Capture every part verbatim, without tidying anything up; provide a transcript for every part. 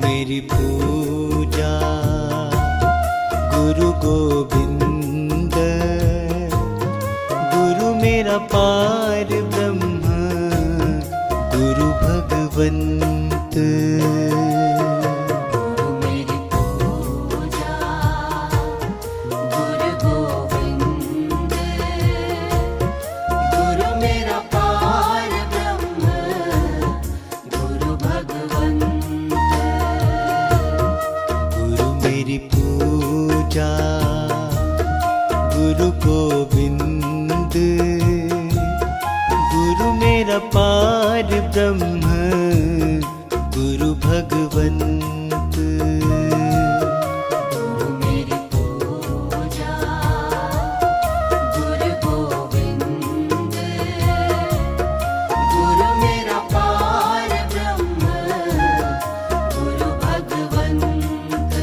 मेरी पूजा गुरु गोविंद, गुरु मेरा पार ब्रह्म, गुरु भगवंत। गुरु मेरी पूजा गुरु गोविंद, गुरु मेरा पार ब्रह्म, गुरु भगवंत। गुरु मेरी पूजा गुरु गोविंद, गुरु मेरा पार ब्रह्म, गुरु भगवंत। गुरु मेरी पूजा गुरु गोविंद, गुरु मेरा पार ब्रह्म, गुरु भगवंत।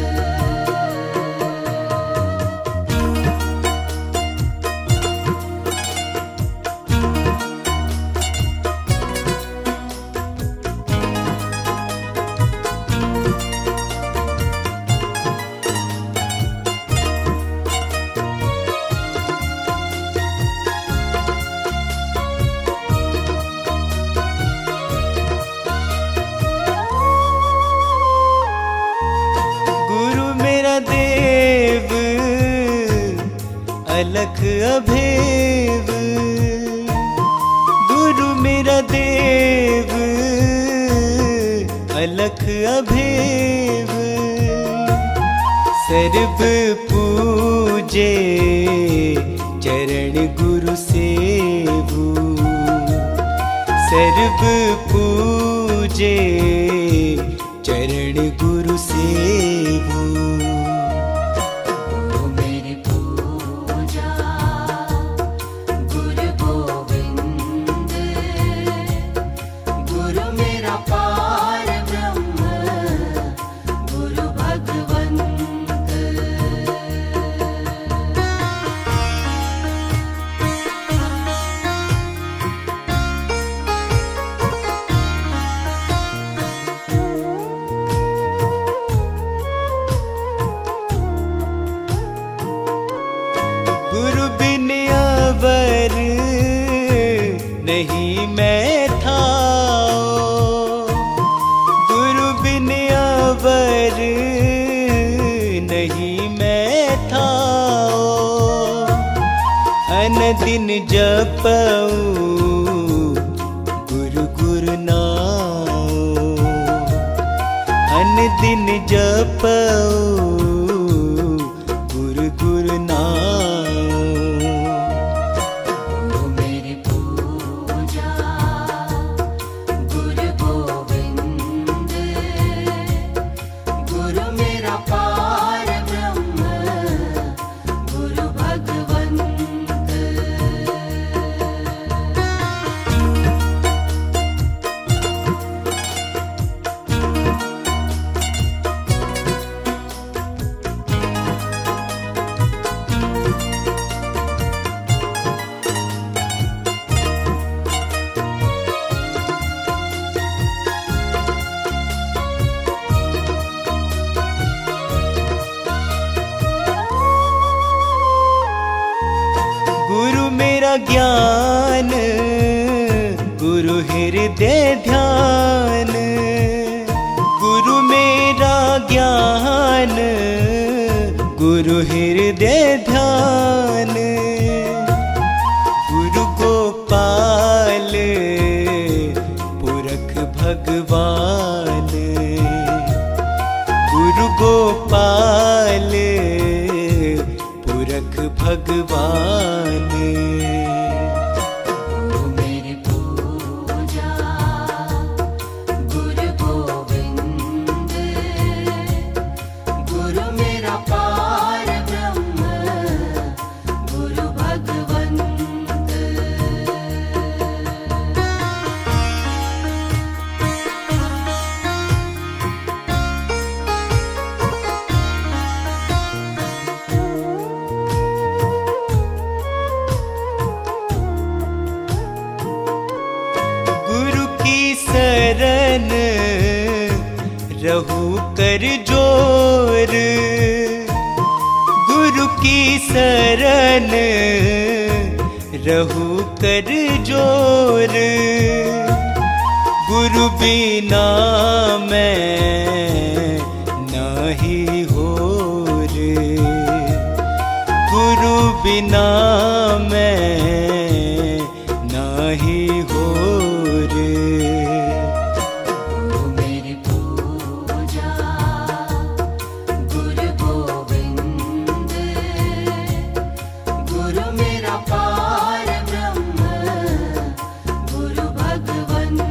गुरु मेरा देव अलख अभेव, गुरु मेरा देव अलख अभेव। सर्व पूजे चरण गुरु सेवु, सर्व पूजे चरण गुरु सेवु। गुरु मेरी पूजा गुरु गोविंद, गुरु मेरा पार ब्रह्म, गुरु भगवंत। गुरु बिन अवर नहीं मैं थाओ, गुरु बिन अवर नहीं मैं थाओ। अनदिन जपऊं गुरु गुरु नाओ, अनदिन जपऊं गुरु गुरु नाओ। गुरु मेरी पूजा गुरु गोविंद, गुरु मेरा पार ब्रह्म, गुरु भगवंत। गुरु मेरा ज्ञान गुरु हृदय ध्यान, गुरु मेरा ज्ञान गुरु हृदय ध्यान। गुरु गोपाल पुरख भगवान, गुरु गोपाल पुरख भगवान। गुरु मेरी पूजा गुरु गोविंद, गुरु मेरा पार ब्रह्म, गुरु भगवंत। कर जोर, गुरु की शरण रहू कर जोर। गुरु बिना मैं नाही होर, गुरु बिना मैं नाही होर। गुरु मेरी पूजा गुरु गोविंद, गुरु मेरा पार ब्रह्म गुरु भगवंत।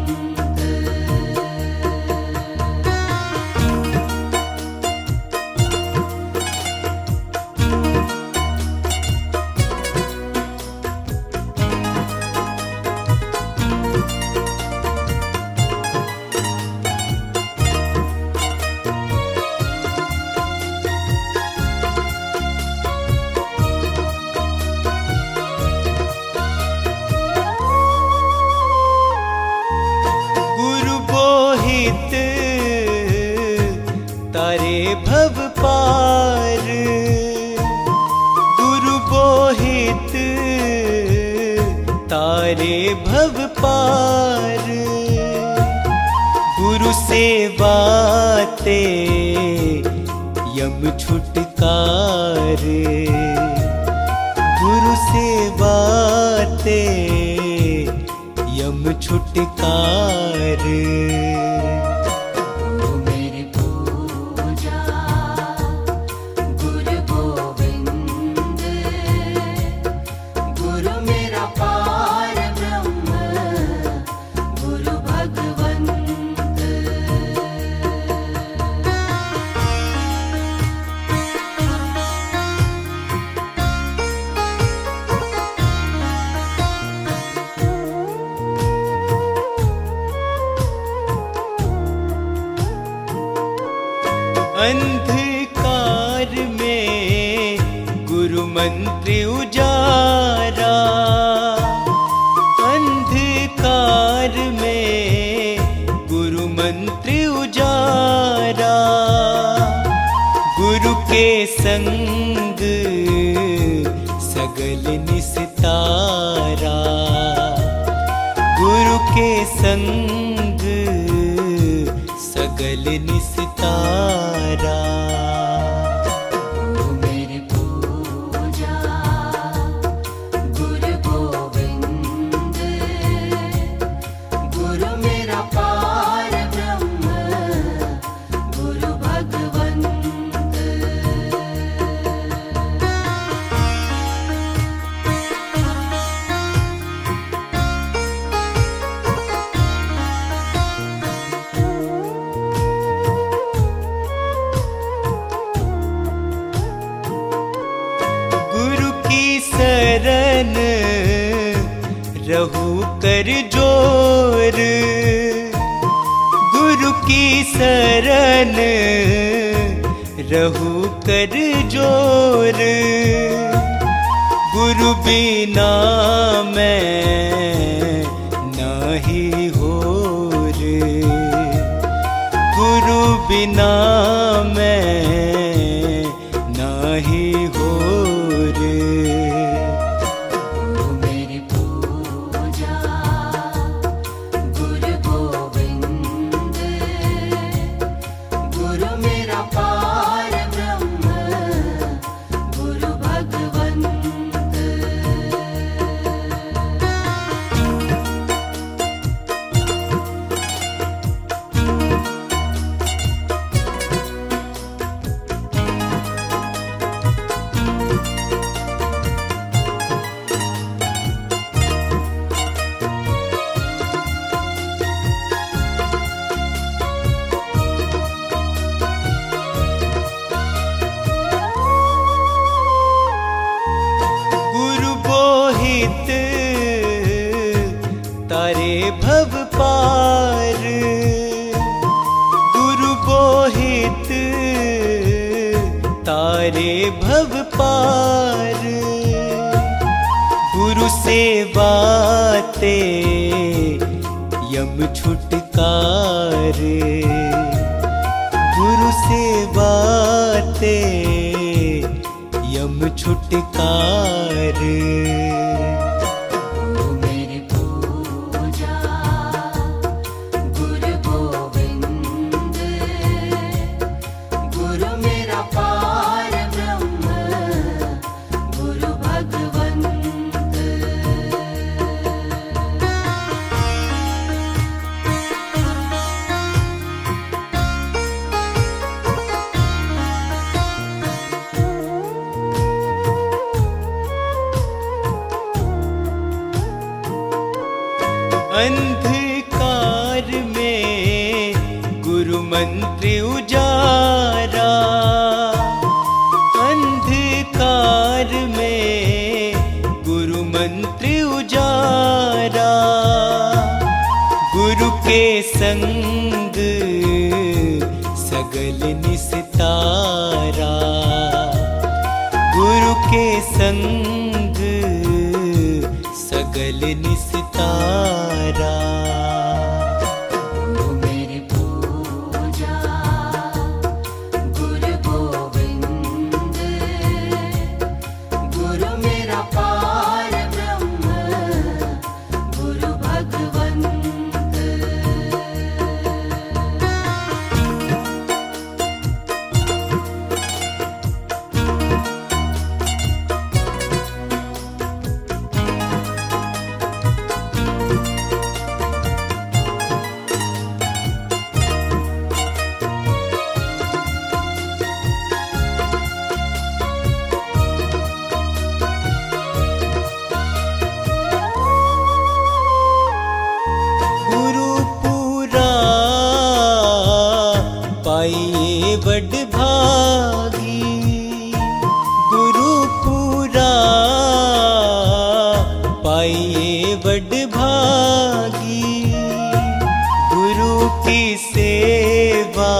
गुरु बोहित तारे भव पार, गुरु बोहित तारे भव पार। गुरु सेवाते यम छुटकार, गुरु सेवाते यम छुटकार। गुरु मेरी पूजा गुरु गोविंद, गुरु मेरा पार ब्रह्म गुरु भगवंत। अंधकार में गुरु मंत्र उजारा, अंधकार में गुरु मंत्र उजारा। गुरु के संग सगल निस्तारा, गुरु के संग सगल निस्तारा। गुरु मेरी पूजा गुरु गोविंद, गुरु मेरा पार ब्रह्म गुरु भगवंत। गुरु की शरण रहू कर जोर, गुरु की शरण रहू कर जोर। गुरु बिना मैं नाही होर, गुरु बिना मैं नाही होर। गुरु मेरी पूजा गुरु गोविंद, गुरु मेरा पार ब्रह्म गुरु भगवंत। गुरु बोहित तारे भव पार, गुरु बोहित तारे भव पार। गुरु सेवाते यम छुटकार, गुरु से बातें यम छुटकार। गुरु मेरी पूजा गुरु गोविंद, गुरु मेरा पार ब्रह्म गुरु भगवंत। अंधकार में गुरु मंत्र उजारा, अंधकार में गुरु मंत्र उजारा। गुरु के संग सगल निस्तारा, गुरु के संग सगल निस्तारा। गुरु मेरी पूजा गुरु गोविंद, गुरु मेरा पार ब्रह्म गुरु भगवंत। गुरु पूरा पाइए बड़ भागी, गुरु पूरा पाइए बड़ भागी। गुरु की सेवा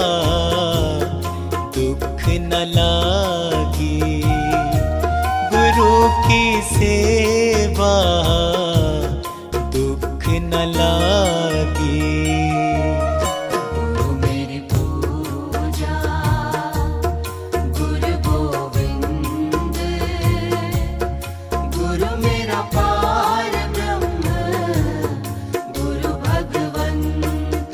दुख न लागी, गुरु की सेवा दुख न लागी। गुरु मेरी पूजा गुरु गोविंद, गुरु मेरा पार ब्रह्म गुरु भगवंत।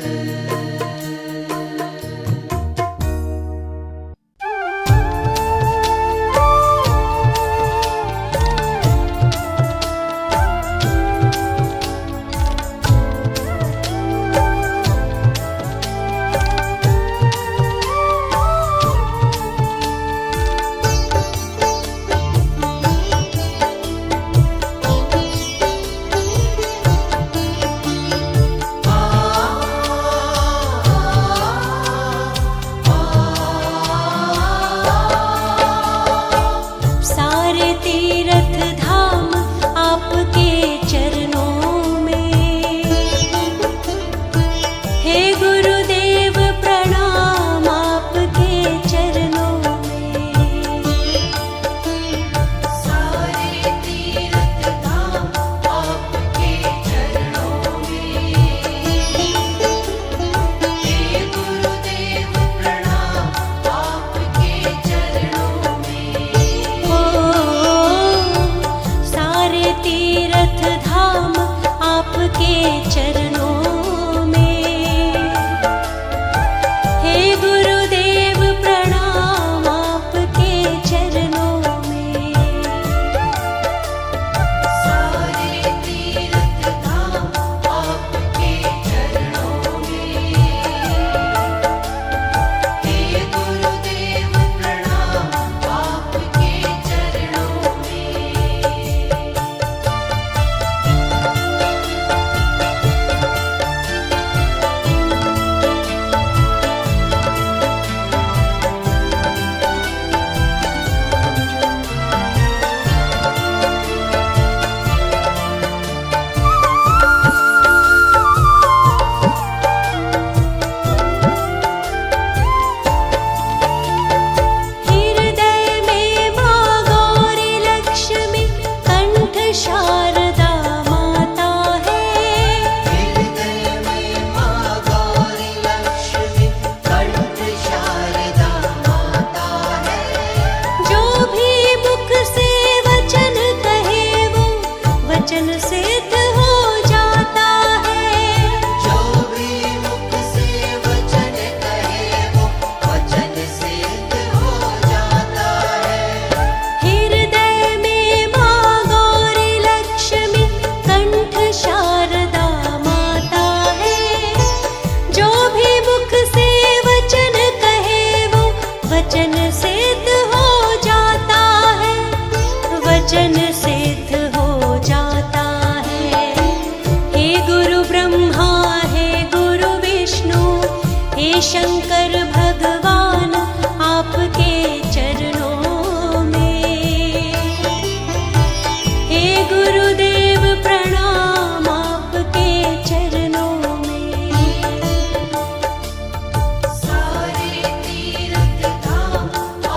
वचन सिद्ध हो जाता है, वचन सिद्ध हो जाता है। हे गुरु ब्रह्मा, हे गुरु विष्णु, हे शंकर भगवान, आपके चरणों में। हे गुरुदेव प्रणाम, आपके चरणों में। सारे तीर्थ धाम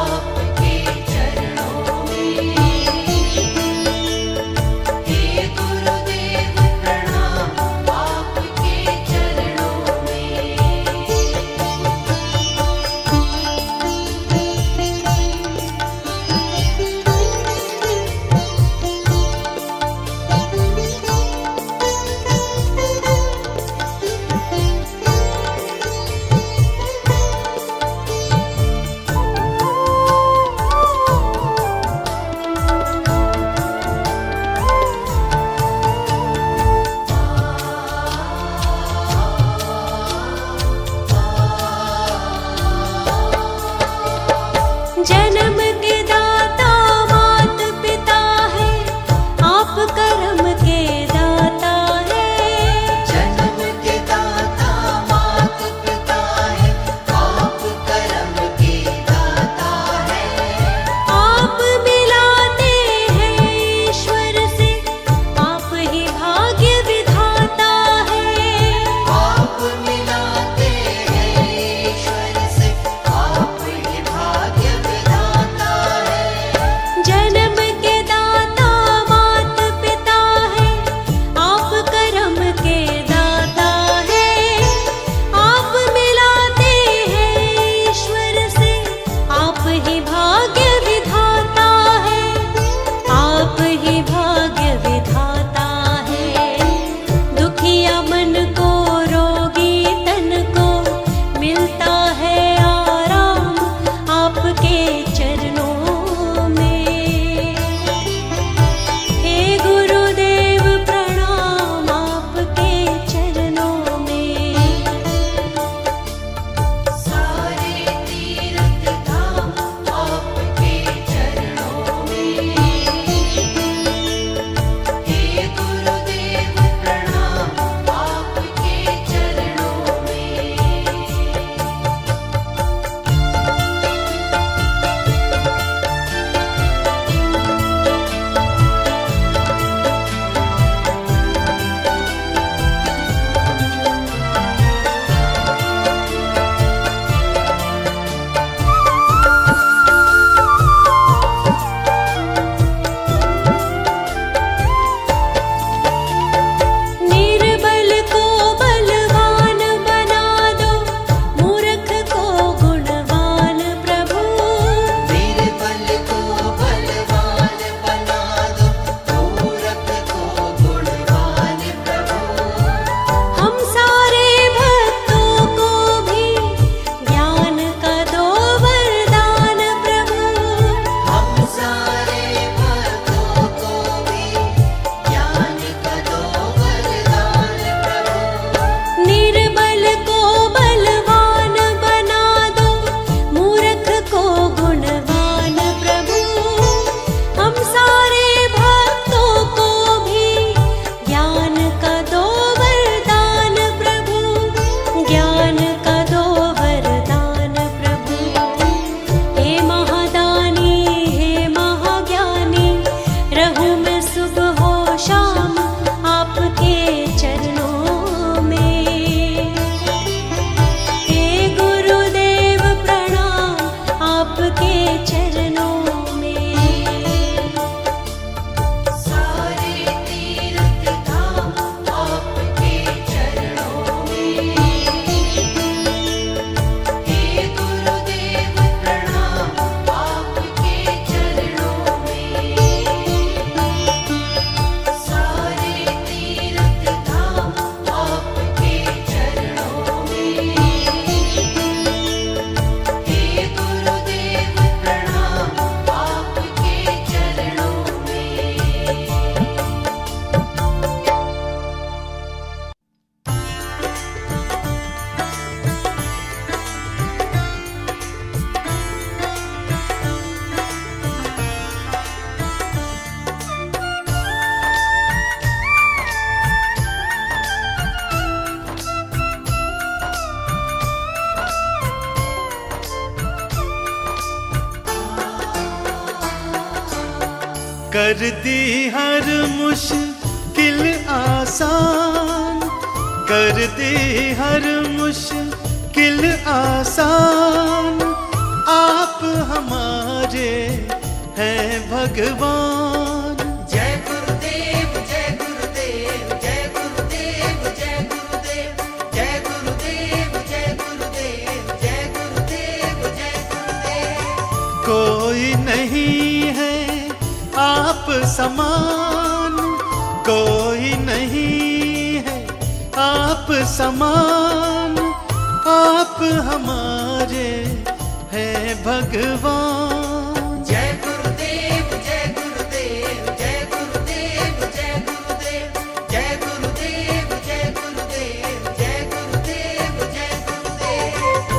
कर दी हर मुश्किल आसान, कर दी हर मुश्किल आसान। आप हमारे हैं भगवान। जय गुरुदेव जय गुरुदेव जय गुरुदेव जय गुरुदेव जय गुरुदेव जय गुरुदेव जय गुरुदेव जय गुरुदेव। कोई नहीं है आप समान, कोई नहीं है आप समान। आप हमारे हैं भगवान। जय गुरुदेव जय गुरुदेव जय गुरुदेव जय गुरुदेव जय गुरुदेव जय गुरुदेव जय गुरुदेव जय गुरुदेव।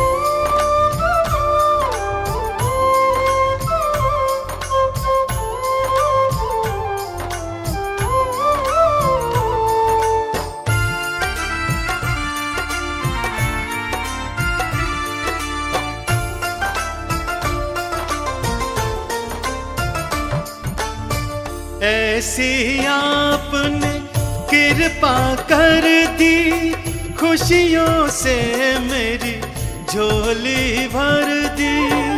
ऐसी आपने कृपा कर दी, खुशियों से मेरी झोली भर दी।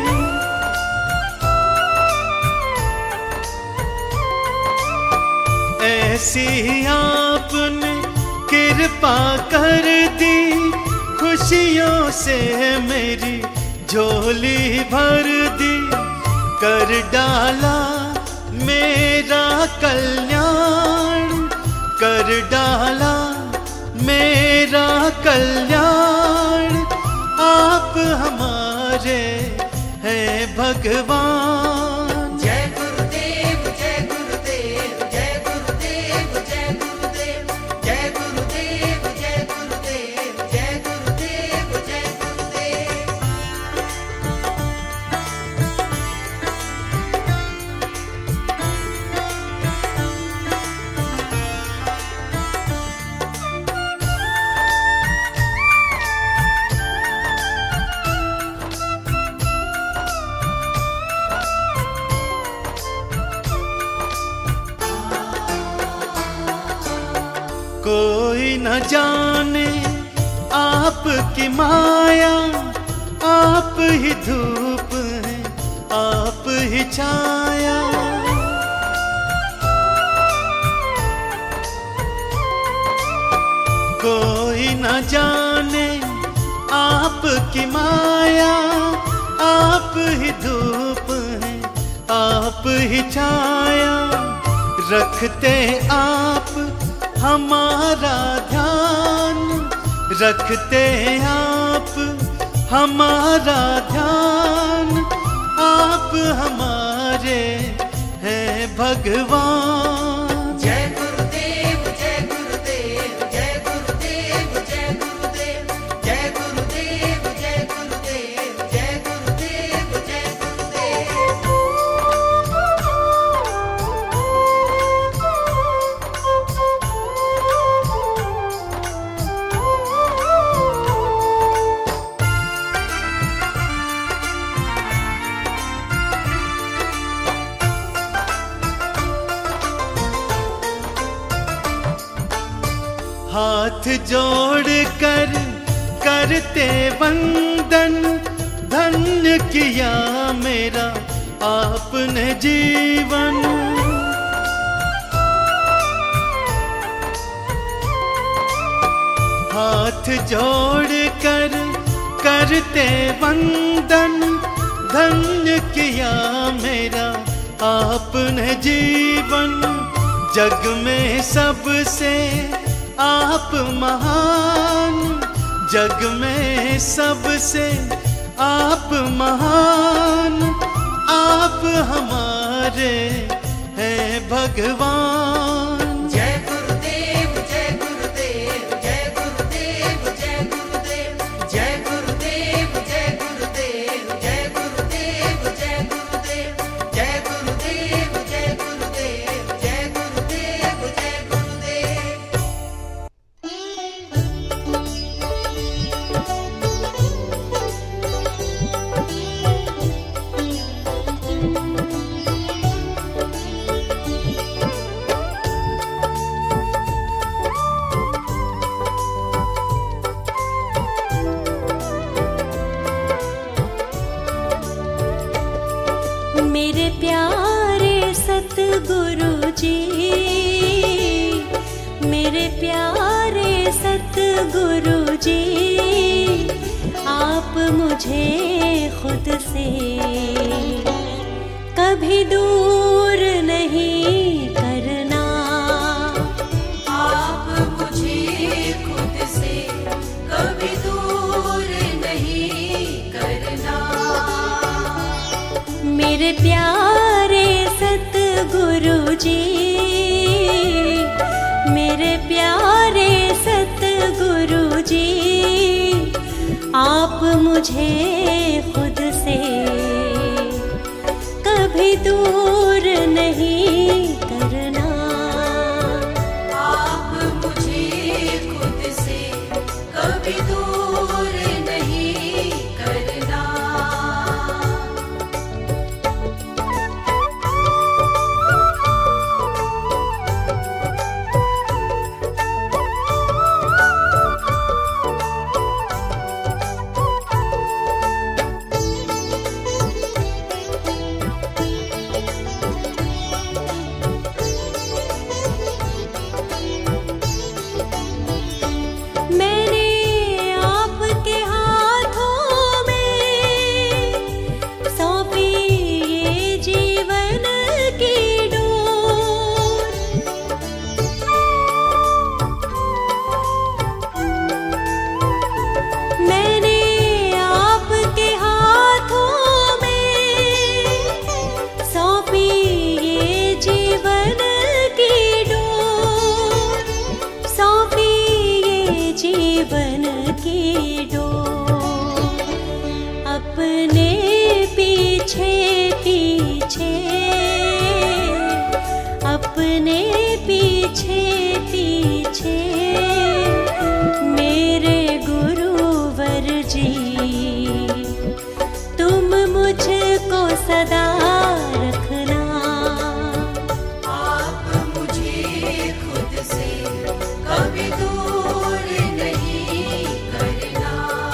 ऐसी आपने कृपा कर दी, खुशियों से मेरी झोली भर दी। कर डाला मेरा कल्याण, कर डाला मेरा कल्याण। आप हमारे हैं भगवान। जय गुरुदेव जय गुरुदेव जय गुरुदेव जय गुरुदेव जय गुरुदेव जय गुरुदेव जय गुरुदेव जय गुरुदेव। कोई न जाने आपकी माया, आप ही धूप है आप ही छाया। कोई न जाने आपकी माया, आप ही धूप है आप ही छाया। रखते आप हमारा ध्यान, रखते आप हमारा ध्यान। आप हमारे हैं भगवान। जय गुरुदेव जय गुरुदेव जय गुरुदेव जय गुरुदेव जय गुरुदेव जय गुरुदेव जय गुरुदेव जय गुरुदेव। हाथ जोड़ कर करते वंदन, धन्य किया मेरा आपने जीवन। हाथ जोड़ कर करते वंदन, धन्य किया मेरा आपने जीवन। जग में सबसे आप महान, जग में सबसे आप महान। आप हमारे हैं भगवान। जय गुरुदेव जय गुरुदेव जय गुरुदेव जय गुरुदेव जय गुरुदेव जय गुरुदेव जय गुरुदेव जय गुरुदेव जय गुरुदेव जय गुरुदेव जय गुरुदेव जय गुरुदेव। मेरे प्यारे सतगुरु जी, मेरे प्यारे सतगुरु जी, आप मुझे खुद से कभी दूर नहीं करना। आप मुझे खुद से कभी दूर नहीं करना। मेरे प्यारे सतगुरु जी, मेरे प्यारे सतगुरु जी, आप मुझे खुद से कभी दूर नहीं करना। आप मुझे खुद से कभी दूर नहीं करना। जीवन की डोर अपने पीछे पीछे, अपने पीछे पीछे मेरे गुरुवर जी, तुम मुझको सदा रखना। आप मुझे खुद से कभी दूर नहीं करना।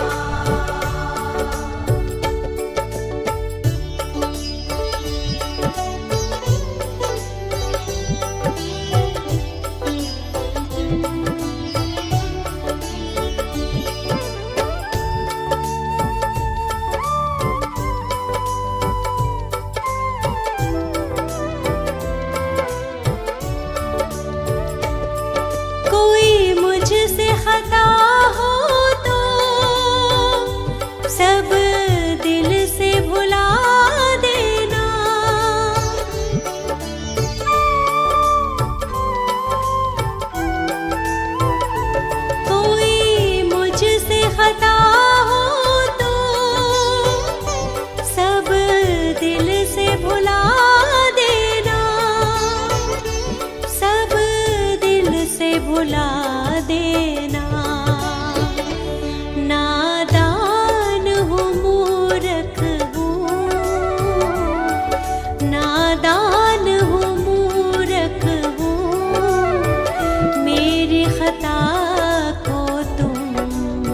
कोई मुझसे खता हो तो सब दिल से भुला देना। कोई मुझसे खता हो तो सब दिल से भुला देना, सब दिल से भुला देना। नादान हूँ मूर्ख हूँ, नादान हूँ मूर्ख हूँ, मेरी खता को तुम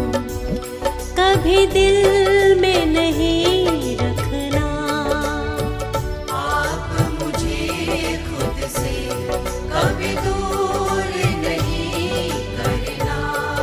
कभी दिल में नहीं रखना। आप मुझे खुद से कभी दूर नहीं करना।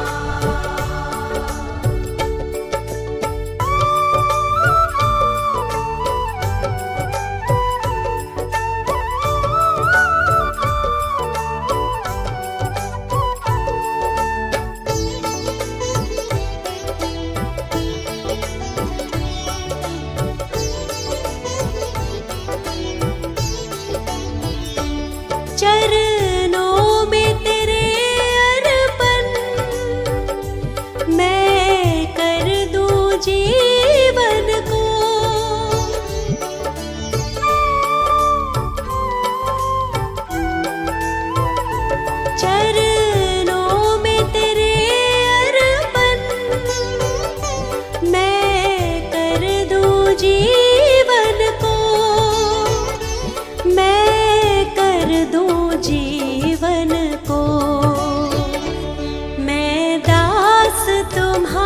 चरणों में तेरे अर्पण मैं कर दूं जीवन को। चरणों में तेरे अर्पण मैं कर दूं जीवन को, मैं कर दूं जीवन को। मैं दास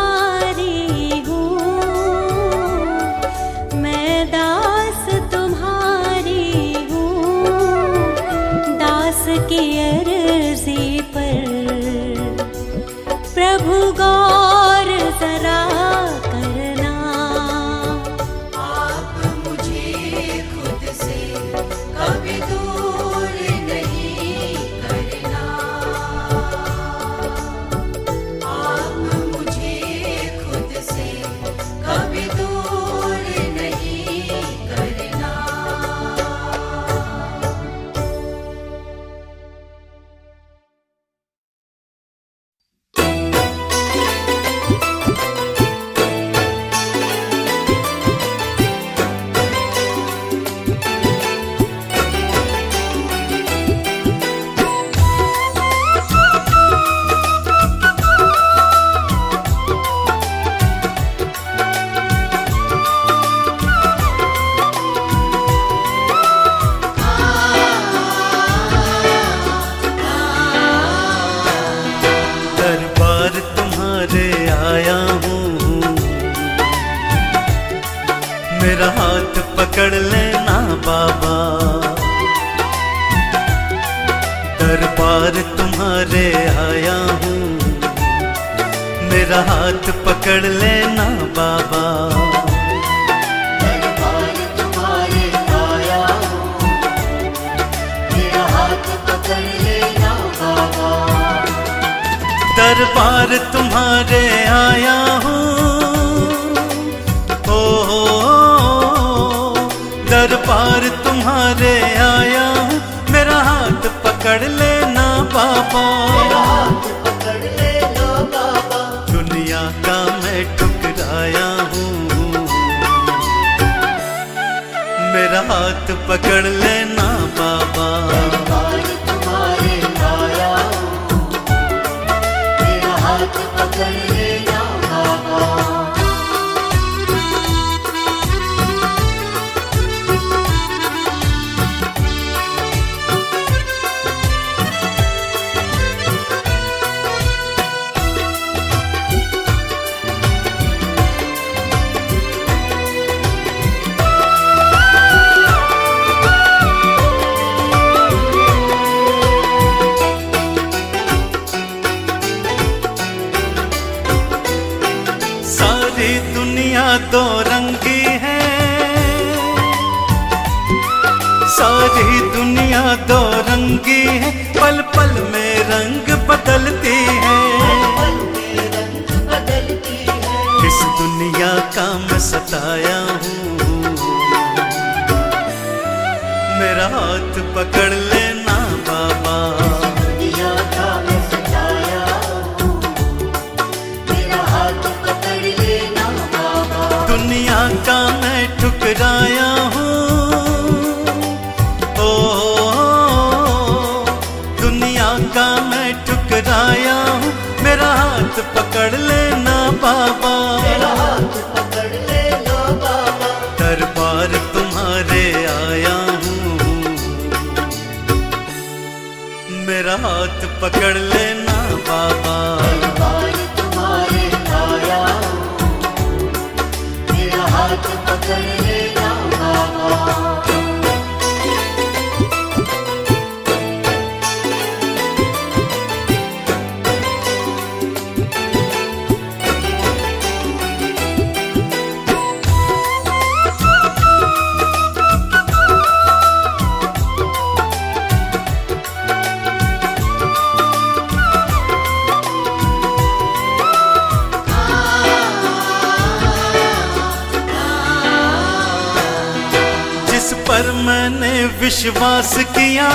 तुम्हारी हूँ, मैं दास तुम्हारी पकड़ लेना बाबा, दरबार तुम्हारे आया हूँ, मेरा हाथ पकड़ लेना बाबा। दरबार तुम्हारे आया हूँ, मेरा हाथ पकड़ लेना बाबा। दरबार तुम्हारे आया हूँ, ओ, ओ, ओ दरबार तुम्हारे आया हूँ, मेरा हाथ पकड़ लेना बाबा। मेरा हाथ पकड़ लेना बाबा। दुनिया का मैं ठुकराया हूँ, मेरा हाथ पकड़ लेना बाबा। दरबार तुम्हारे आया हूँ, मेरा हाथ पकड़ लेना बाबा। सारी दुनिया दो रंगी है, सारी दुनिया दो रंगी है, पल पल में रंग बदलती है। पल में रंग बदलती है। इस दुनिया का मैं सताया हूँ, मेरा हाथ पकड़ लेना बाबा। दुनिया का मैं सताया हूँ, मेरा हाथ पकड़ लेना बाबा। दुनिया का मैं ठुकराया हूँ, ओ, ओ, दुनिया का मैं ठुकराया हूँ, मेरा हाथ पकड़ लेना बाबा। मेरा हाथ पकड़ लेना बाबा। दरबार तुम्हारे आया हूँ, मेरा हाथ पकड़ लेना बाबा। दरबार तुम्हारे आया हूँ, मेरा हाथ पकड़ लेना बाबा। जिस पर मैंने विश्वास किया,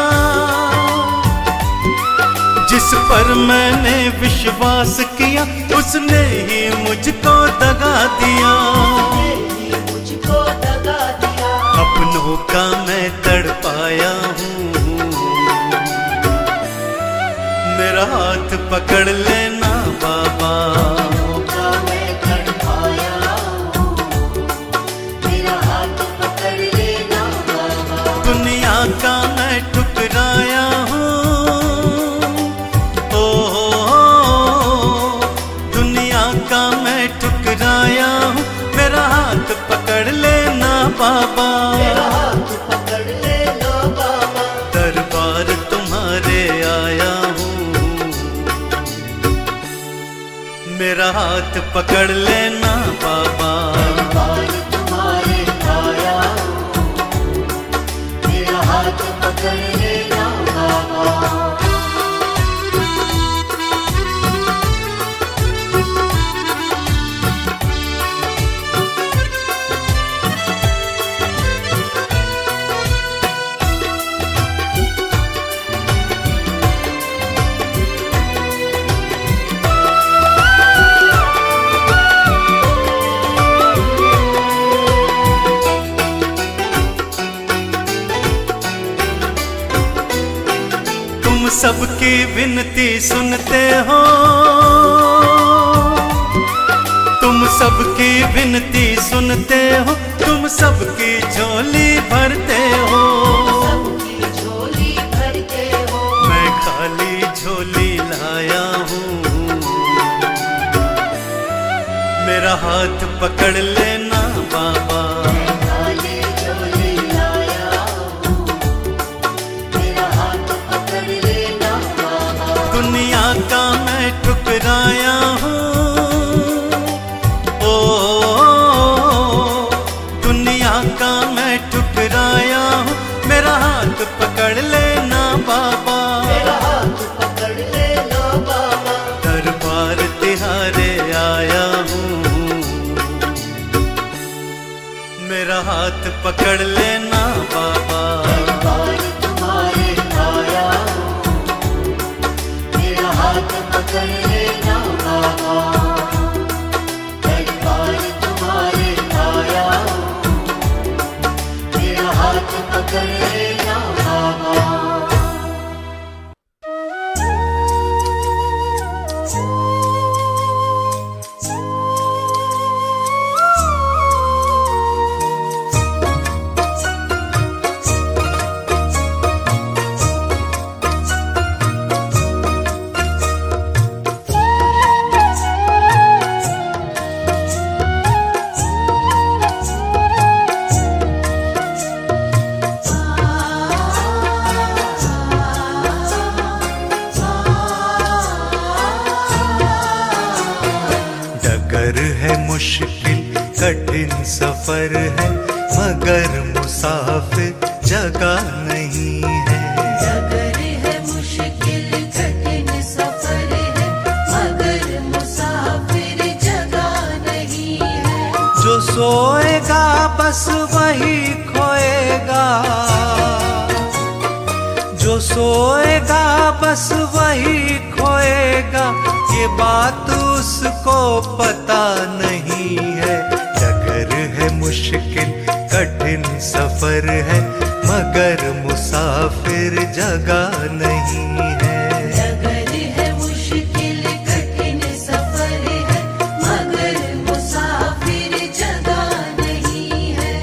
जिस पर मैंने विश्वास किया, उसने ही मुझको दगा दिया। मुझको दगा दिया। अपनों का मैं तड़पाया हूँ, मेरा हाथ पकड़ लेना बाबा। मौका मैं तड़पाया हूँ, मेरा हाथ पकड़ लेना बाबा। दुनिया का मैं ठुकराया हूँ, ओ, ओ, ओ दुनिया का मैं ठुकराया हूँ, मेरा हाथ पकड़ लेना बाबा। मेरा हाथ पकड़ लेना बाबा। दरबार तुम्हारे आया हूँ, मेरा हाथ पकड़ लेना बाबा। दरबार तुम्हारे आया हूँ, मेरा हाथ पकड़ लेना बाबा। तुम सबकी विनती सुनते हो, तुम सबकी विनती सुनते हो, तुम सबकी झोली भरते हो। सबकी झोली भरते हो। मैं खाली झोली लाया हूँ, मेरा हाथ पकड़ लेना बाबा। मैं खाली पकड़ लेना बाबा, मेरा हाथ पकड़ लेना बाबा। दरबार तिहारे आया हूँ, मेरा हाथ पकड़ लेना बाबा। दरबार तुम्हारे आया हूँ, मेरा हाथ पकड़ लेना बाबा। दरबार तुम्हारे आया हूँ, मेरा हाथ पकड़ लेना बाबा। मुश्किल कठिन सफर है मगर मुसाफिर जगह नहीं है। डगर है मुश्किल कठिन सफर है मगर मुसाफिर जगह नहीं है। जो सोएगा बस वही खोएगा, जो सोएगा बस वही खोएगा, ये बात उसको पता नहीं है। डगर है मुश्किल कठिन सफर है मगर मुसाफिर जगह नहीं है। डगर है मुश्किल कठिन सफर है मगर मुसाफिर जगह नहीं है।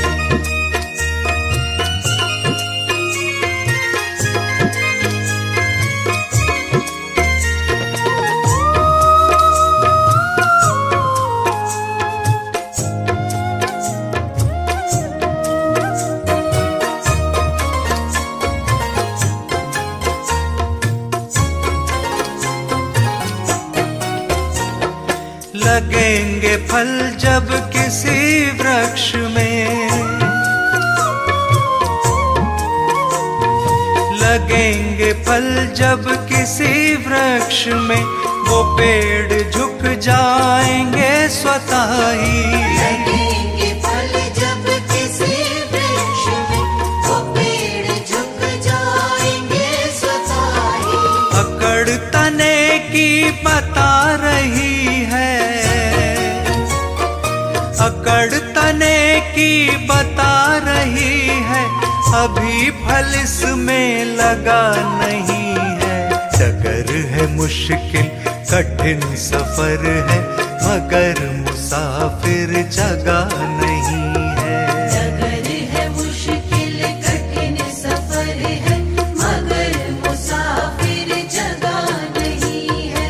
लगेंगे फल जब किसी वृक्ष में, लगेंगे फल जब किसी वृक्ष में, वो पेड़ झुक जाएंगे स्वतः ही। लगेंगे फल जब किसी वृक्ष में, वो पेड़ झुक जाएंगे स्वतः ही। अकड़ तने की बता रही है, अकड़ तने की बता रही है, अभी फल इसमें लगा नहीं है। डगर है मुश्किल कठिन सफर है मगर मुसाफिर जगह नहीं है। डगर है मुश्किल कठिन सफर है मगर मुसाफिर जगह नहीं है।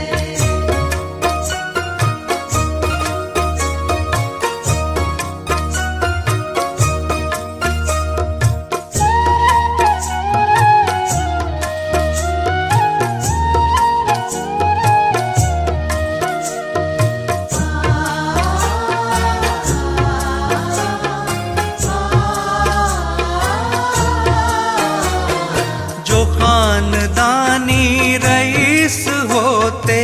जो खानदानी रईस होते,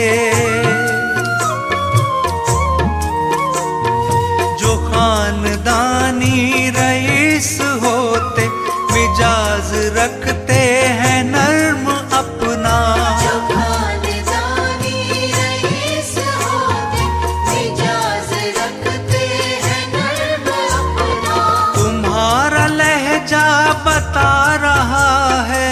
जो खानदानी रईस होते, मिजाज रखते हैं नर्म अपना। जो खानदानी रईस होते, मिजाज रखते हैं नर्म अपना। तुम्हारा लहजा बता रहा है,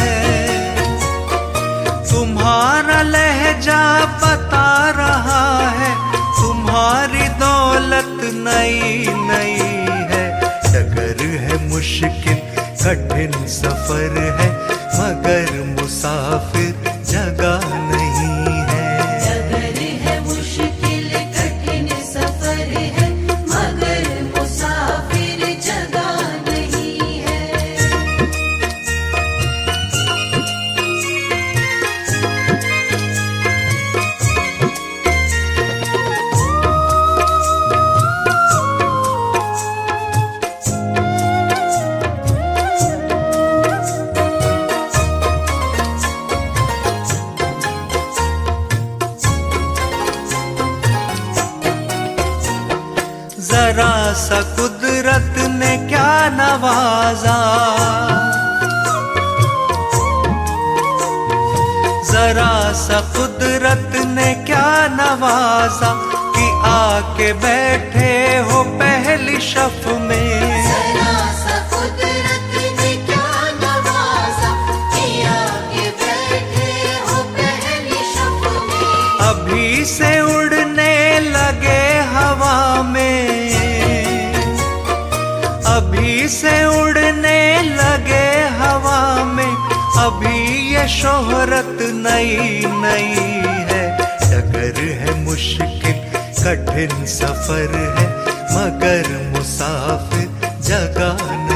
तुम्हारा लहजा बता रहा है, तुम्हारी दौलत नई नई है। डगर है मुश्किल कठिन सफर है मगर मुसाफिर जगह नहीं है। डगर है मुश्किल कठिन सफर है मगर मुसाफिर जगह नहीं है। नवाजा, जरा सा कुदरत ने क्या नवाजा कि आके बैठे हो पहली शफ में। जरा सा कुदरत ने क्या नवाजा कि आके बैठे हो पहली शफ में। अभी से उड़ने लगे हवा में, अभी से उड़ने लगे हवा में, अभी ये शोहरत नई नई है। डगर है मुश्किल कठिन सफर है, मगर मुसाफिर जगह नहीं।